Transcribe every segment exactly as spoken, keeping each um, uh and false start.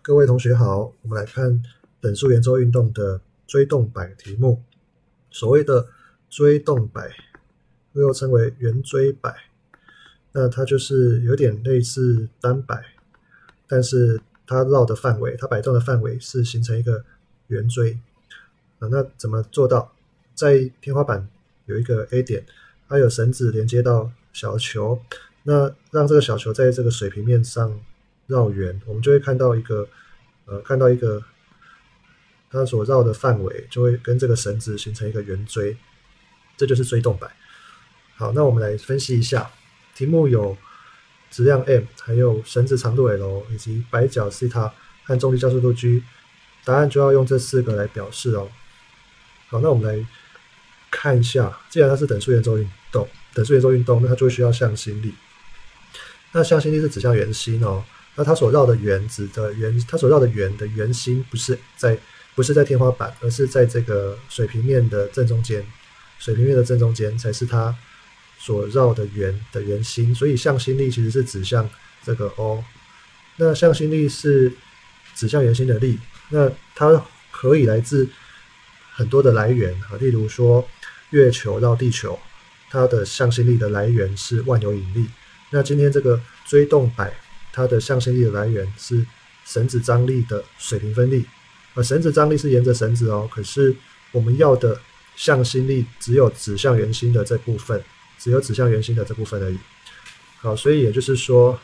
各位同学好，我们来看等速圆周运动的锥动摆题目。所谓的锥动摆又称为圆锥摆，那它就是有点类似单摆，但是它绕的范围，它摆动的范围是形成一个圆锥。啊、那怎么做到？在天花板有一个 A 点，它有绳子连接到小球，那让这个小球在这个水平面上绕圆，我们就会看到一个呃，看到一个它所绕的范围就会跟这个绳子形成一个圆锥，这就是锥动摆。好，那我们来分析一下，题目有质量 m， 还有绳子长度 l， 以及摆角 θ 和重力加速度 g， 答案就要用这四个来表示哦。好，那我们来看一下，既然它是等速圆周运动，等速圆周运动，那它就会需要向心力。那向心力是指向圆心哦，那它所绕的圆指的圆，它所绕的圆的圆心不是在不是在天花板，而是在这个水平面的正中间，水平面的正中间才是它所绕的圆的圆心，所以向心力其实是指向这个 O。那向心力是指向圆心的力，那它可以来自很多的来源啊，例如说月球绕地球，它的向心力的来源是万有引力。那今天这个锥动摆，它的向心力的来源是绳子张力的水平分力，而绳子张力是沿着绳子哦，可是我们要的向心力只有指向圆心的这部分，只有指向圆心的这部分而已。好，所以也就是说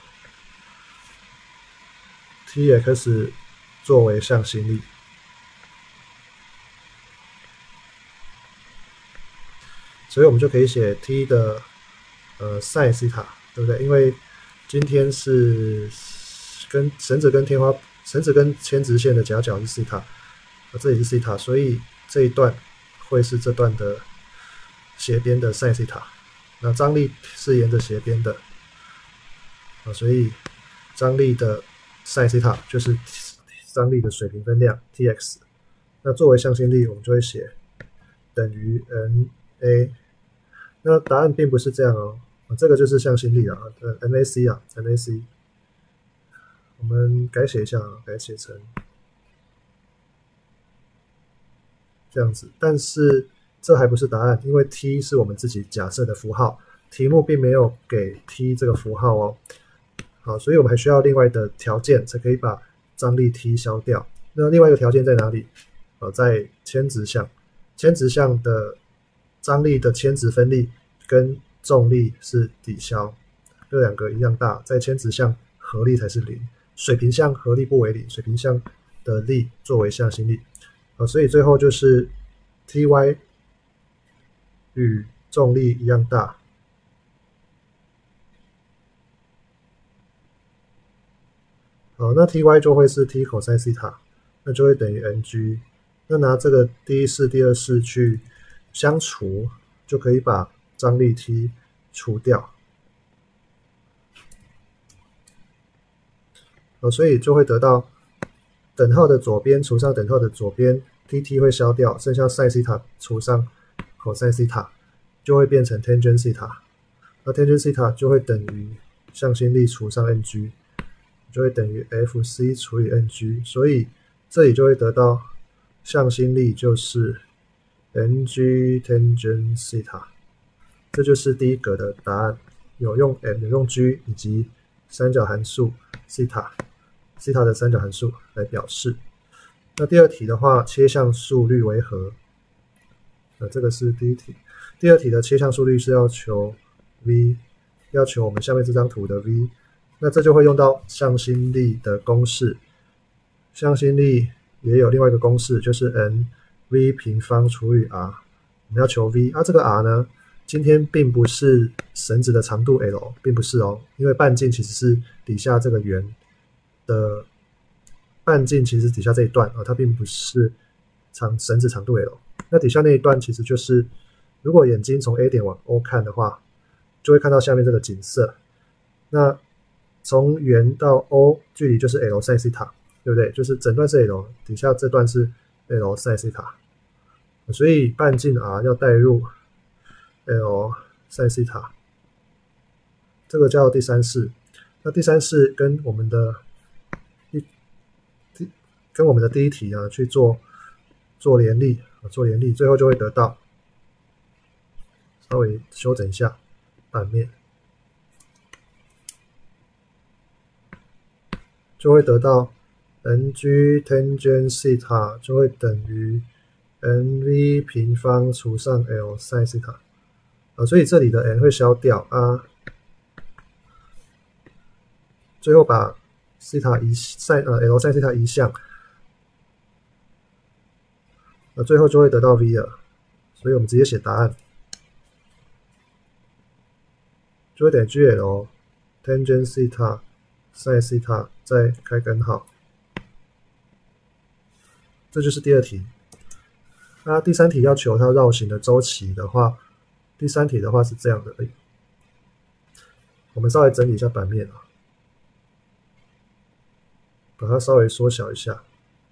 Tx 作为向心力，所以我们就可以写 T 的呃 sin 西塔，对不对？因为今天是跟绳子跟天花绳子跟牵直线的夹角是西塔，这里是西塔，所以这一段会是这段的斜边的 sin 西塔。那张力是沿着斜边的，啊，所以张力的 sin 西塔就是张力的水平分量 Tx。那作为向心力，我们就会写等于 na。那答案并不是这样哦，啊、这个就是向心力啊，呃 ，mac 啊 ，mac。我们改写一下，改写成这样子，但是这还不是答案，因为 t 是我们自己假设的符号，题目并没有给 t 这个符号哦。好，所以我们还需要另外的条件才可以把张力 t 消掉。那另外一个条件在哪里？呃，在牵直向，牵直向的张力的牵直分力跟重力是抵消，这两个一样大，在牵直向合力才是零。水平向合力不为零，水平向的力作为向心力，呃、所以最后就是 Ty 与重力一样大，好，那 Ty 就会是 T cos 西塔，那就会等于 ng。那拿这个第一式、第二式去相除，就可以把张力 T 除掉。呃、所以就会得到等号的左边除上等号的左边 dt 会消掉，剩下 sin 西塔除上 cos 西塔，就会变成 tangent 西塔。那 tangent 西塔就会等于向心力除上 ng， 就会等于 fc 除以 ng， 所以这里就会得到向心力就是 ng tangent 西塔。这就是第一格的答案，有用 m 有用 g 以及三角函数西塔。西塔的三角函数来表示。那第二题的话，切向速率为何？那这个是第一题。第二题的切向速率是要求 v， 要求我们下面这张图的 v。那这就会用到向心力的公式。向心力也有另外一个公式，就是 n v 平方除以 r。我们要求 v， 啊，这个 r 呢，今天并不是绳子的长度 l， 并不是哦，因为半径其实是底下这个圆。的半径其实底下这一段、啊、它并不是长绳子长度 L， 那底下那一段其实就是如果眼睛从 A 点往 O 看的话，就会看到下面这个景色。那从圆到 O 距离就是 L sin 西塔，对不对？就是整段是 L， 底下这段是 L sin 西塔，所以半径 R 要带入 L sin 西塔，这个叫第三式。那第三式跟我们的跟我们的第一题啊去做做联立，做联立，最后就会得到，稍微修整一下版面，就会得到 ng tangent 西塔就会等于 nv 平方除上 l sin 西塔，啊，所以这里的 n 会消掉啊，最后把西塔移 sin 呃 l sin 西塔移项，那最后就会得到 v 了，所以我们直接写答案，就会等于 gl tangent 西塔 sin 西塔再开根号，这就是第二题。那第三题要求它绕行的周期的话，第三题的话是这样的，我们稍微整理一下版面啊，把它稍微缩小一下。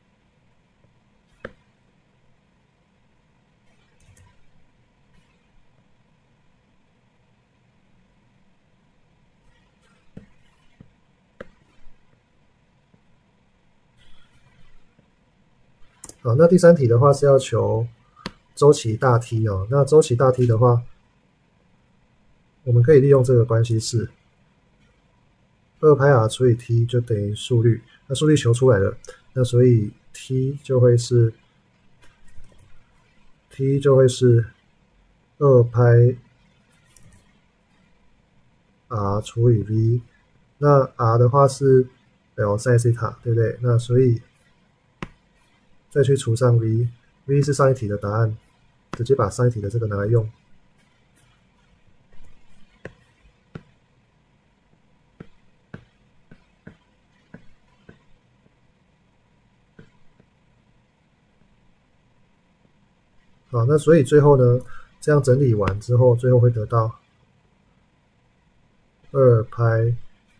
好，那第三题的话是要求周期大 T 哦。那周期大 T 的话，我们可以利用这个关系式，二派 r 除以 t 就等于速率。那速率求出来了，那所以 t 就会是 t 就会是二派 r 除以 v。那 r 的话是 l sin 西塔，对不对？那所以再去除上 v，v 是上一题的答案，直接把上一题的这个拿来用。好，那所以最后呢，这样整理完之后，最后会得到二派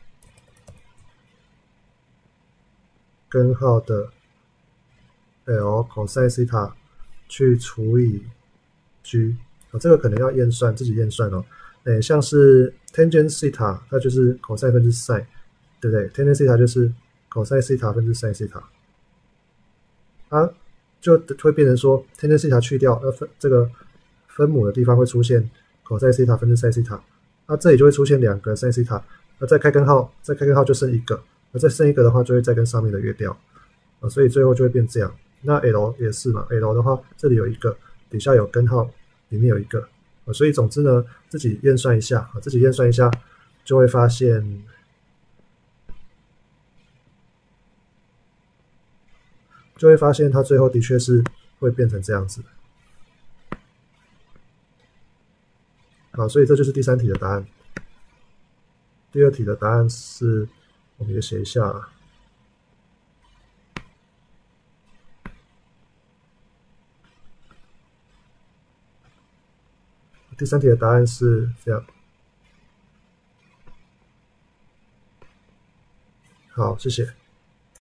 根号的 l cos 西塔去除以 g， 啊，这个可能要验算，自己验算哦。诶，像是 tangent 西塔，它就是 cos 分之 sin， 对不对 ？tangent 西塔就是 cos 西塔分之 sin 西塔，啊，就会变成说 tangent 西塔去掉，那分这个分母的地方会出现 cos 西塔分之 sin 西塔，那这里就会出现两个 sin 西塔，那再开根号，再开根号就剩一个，那再剩一个的话就会再跟上面的约掉，啊，所以最后就会变这样。那 L 也是嘛 ，L 的话这里有一个，底下有根号，里面有一个，啊，所以总之呢，自己验算一下，啊，自己验算一下，就会发现，就会发现它最后的确是会变成这样子。好，所以这就是第三题的答案。第二题的答案是，我们也写一下。第三题的答案是这样。好，谢谢。